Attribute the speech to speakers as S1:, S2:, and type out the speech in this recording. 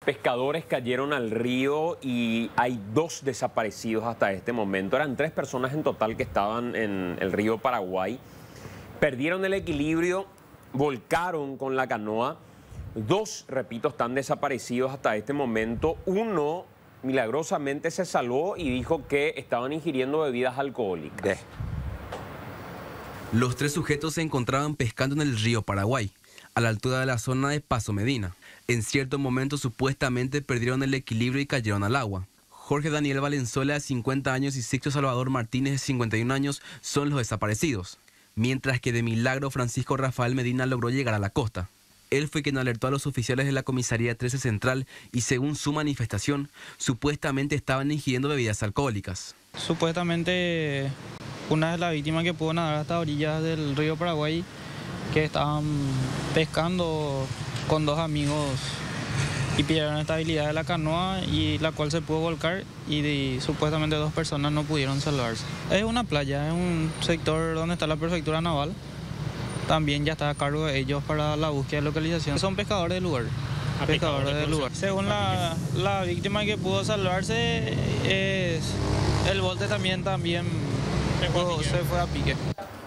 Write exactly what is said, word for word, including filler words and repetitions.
S1: Pescadores cayeron al río y hay dos desaparecidos hasta este momento. Eran tres personas en total que estaban en el río Paraguay. Perdieron el equilibrio, volcaron con la canoa. Dos, repito, están desaparecidos hasta este momento. Uno milagrosamente se salvó y dijo que estaban ingiriendo bebidas alcohólicas.
S2: ¿Qué?
S3: Los tres sujetos se encontraban pescando en el río Paraguay, a la altura de la zona de Paso Medina. En cierto momento supuestamente perdieron el equilibrio y cayeron al agua. Jorge Daniel Valenzuela, de cincuenta años, y Sixto Salvador Martínez, de cincuenta y un años, son los desaparecidos, mientras que de milagro Francisco Rafael Medina logró llegar a la costa. Él fue quien alertó a los oficiales de la Comisaría trece Central y, según su manifestación, supuestamente estaban ingiriendo bebidas alcohólicas.
S4: Supuestamente una de las víctimas que pudo nadar hasta orillas del río Paraguay, que estaban pescando con dos amigos y pillaron estabilidad de la canoa, y la cual se pudo volcar, y, de, supuestamente dos personas no pudieron salvarse. Es una playa, es un sector donde está la prefectura naval. También ya está a cargo de ellos para la búsqueda de localización. Son pescadores del lugar. Pescadores del lugar. Según la, la víctima que pudo salvarse, es, el bote también, también pudo, se fue a pique.